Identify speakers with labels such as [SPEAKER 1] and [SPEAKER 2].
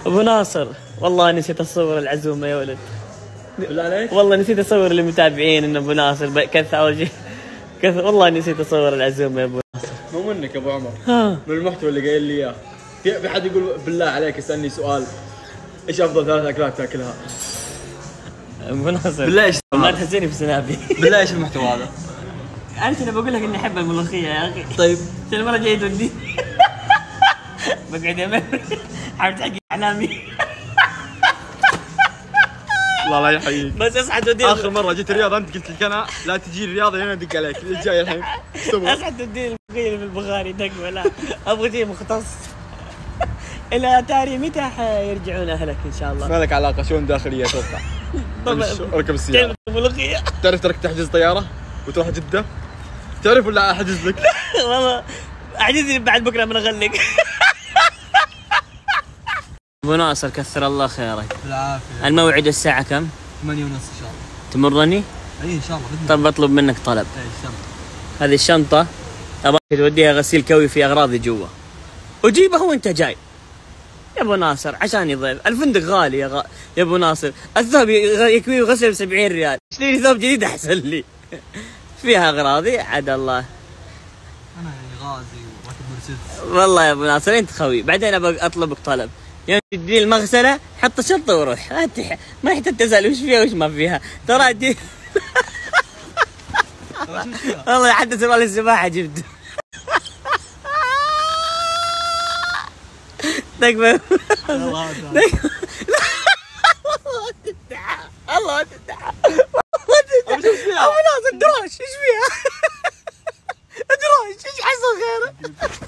[SPEAKER 1] ابو ناصر والله نسيت اصور العزومه يا ولد.
[SPEAKER 2] بالله عليك؟
[SPEAKER 1] والله نسيت اصور للمتابعين ان ابو ناصر كثر اول شيء كثر. والله نسيت اصور العزومه يا ابو ناصر.
[SPEAKER 2] مو منك يا ابو عمر.
[SPEAKER 1] ها
[SPEAKER 2] من المحتوى اللي قايل لي اياه. في حد يقول بالله عليك اسالني سؤال ايش افضل 3 اكلات تاكلها؟
[SPEAKER 1] ابو ناصر
[SPEAKER 2] بالله ايش
[SPEAKER 1] ما تحسيني بسنابي.
[SPEAKER 2] بالله ايش المحتوى هذا؟
[SPEAKER 1] انا بقول لك اني احب الملوخيه يا اخي.
[SPEAKER 2] طيب
[SPEAKER 1] المره الجايه تودي بقعد امرر حاول تحقق احلامي.
[SPEAKER 2] الله لا يحييك.
[SPEAKER 1] بس اصحى توديني.
[SPEAKER 2] اخر مره جيت الرياض انت قلت لك انا لا تجي الرياض لين ادق عليك. جاي الحين
[SPEAKER 1] اصحى توديني الملوخيه في البخاري تكفى. لا ابغى شيء مختص. الى تاري متى حيرجعون اهلك ان شاء الله؟
[SPEAKER 2] ما لك علاقه شؤون داخليه اتوقع. اركب السياره.
[SPEAKER 1] الملوخيه
[SPEAKER 2] تعرف ترك تحجز طياره وتروح جده؟ تعرف ولا احجز لك؟
[SPEAKER 1] والله اعجزني بعد بكره من اغلق. ابو ناصر كثر الله خيرك.
[SPEAKER 2] بالعافيه.
[SPEAKER 1] الموعد الساعه كم؟
[SPEAKER 2] 8:30 ان شاء الله.
[SPEAKER 1] تمرني؟
[SPEAKER 2] اي ان شاء الله.
[SPEAKER 1] طب بطلب منك طلب.
[SPEAKER 2] اي الشنطه.
[SPEAKER 1] هذه الشنطه ابغاك توديها غسيل كوي في اغراضي جوا وجيبها وانت جاي يا ابو ناصر عشان يضيف. الفندق غالي يا ابو ناصر. الثوب يكوي وغسل 70 ريال. اشتري ثوب جديد احسن لي. فيها اغراضي عاد الله.
[SPEAKER 2] انا غازي وراكب مرسيدس.
[SPEAKER 1] والله يا ابو ناصر انت خوي. بعدين ابغى اطلبك طلب يوم تدي المغسله حط الشنطه وروح. ما يحتاج تسال وش فيها وش ما فيها. ترى دي والله حتى سؤال السباحه جبت. تكفى. الله تدعى. الله تدعى. ابو ناصر دراش ايش فيها؟ دراش ايش حصل غيره؟